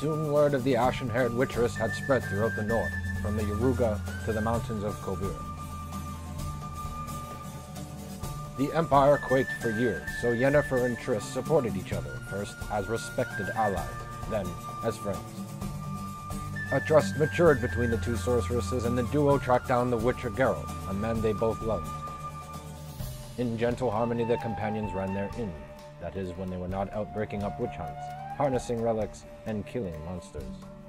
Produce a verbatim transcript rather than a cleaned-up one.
Soon word of the ashen-haired witcheress had spread throughout the north, from the Yaruga to the mountains of Kobir. The Empire quaked for years, so Yennefer and Triss supported each other, first as respected allies, then as friends. A trust matured between the two sorceresses, and the duo tracked down the Witcher Geralt, a man they both loved. In gentle harmony, their companions ran their inn, that is, when they were not out breaking up witch hunts, harnessing relics, and killing monsters.